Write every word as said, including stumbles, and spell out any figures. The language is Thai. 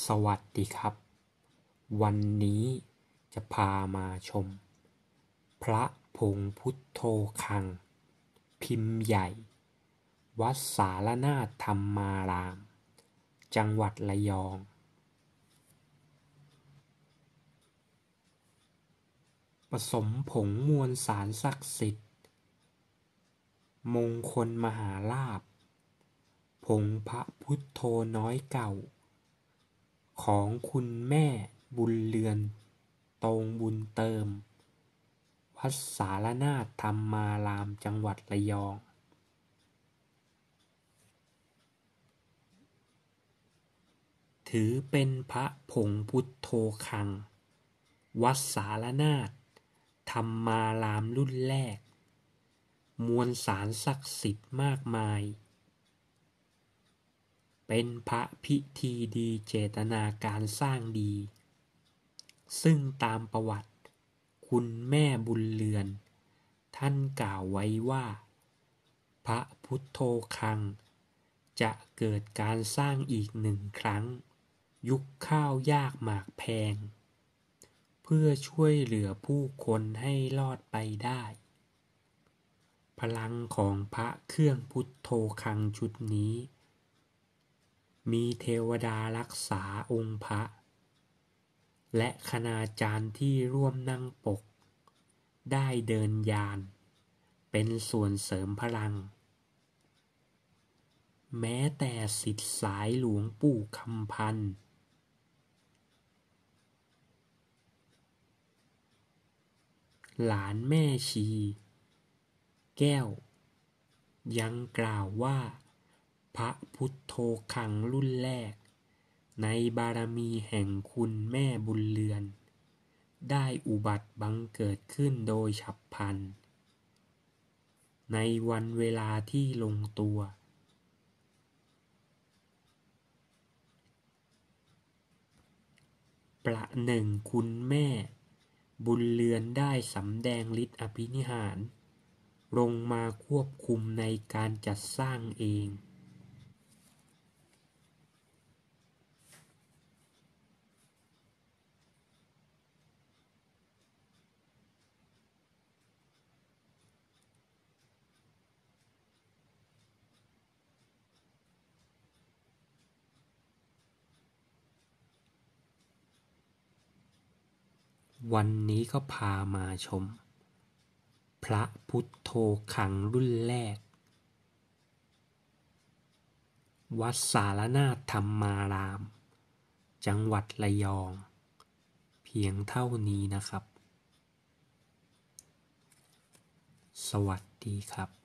วัสดีครับวันนี้จะพามาชมพระผงพุทโธคังพิมพ์ใหญ่วัดสารนาถธรรมารามจังหวัดระยองผสมผงมวลสารศักดิ์สิทธิ์มงคลมหาลาภผงพระพุทโธน้อยเก่าของคุณแม่บุญเรือนตรงบุญเติมวัดสารนาถธรรมารามจังหวัดระยองถือเป็นพระผงพุทโธคังวัดสารนาถธรรมารามรุ่นแรกมวลสารศักดิ์สิทธิ์มากมายเป็นพระพิธีดีเจตนาการสร้างดีซึ่งตามประวัติคุณแม่บุญเรือนท่านกล่าวไว้ว่าพระพุทโธคังจะเกิดการสร้างอีกหนึ่งครั้งยุคข้าวยากหมากแพงเพื่อช่วยเหลือผู้คนให้รอดไปได้พลังของพระเครื่องพุทโธคังชุดนี้มีเทวดารักษาองค์พระและคณาจารย์ที่ร่วมนั่งปกได้เดินยานเป็นส่วนเสริมพลังแม้แต่ศิษย์สายหลวงปู่คำพันธ์หลานแม่ชีแก้วยังกล่าวว่าพระพุทโธคังรุ่นแรกในบารมีแห่งคุณแม่บุญเรือนได้อุบัติบังเกิดขึ้นโดยฉับพลันในวันเวลาที่ลงตัวประหนึ่งคุณแม่บุญเรือนได้สำแดงฤทธิ์อภินิหารลงมาควบคุมในการจัดสร้างเองวันนี้ก็พามาชมพระพุทโธคังรุ่นแรกวัดสารนาถธรรมารามจังหวัดระยองเพียงเท่านี้นะครับสวัสดีครับ